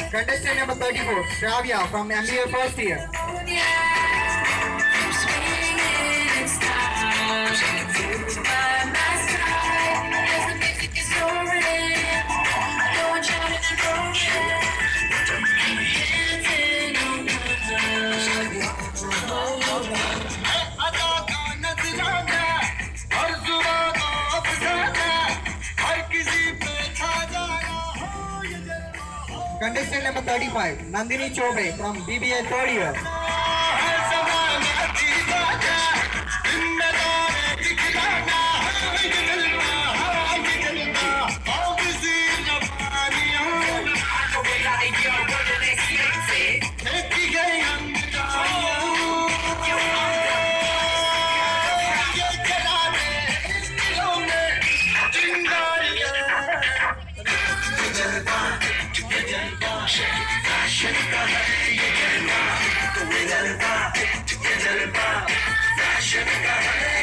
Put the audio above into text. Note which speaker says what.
Speaker 1: Contestant number 34, Shravya from MBA first year. Contestant number 35, Nandini Chobe from BBA third year. Fashion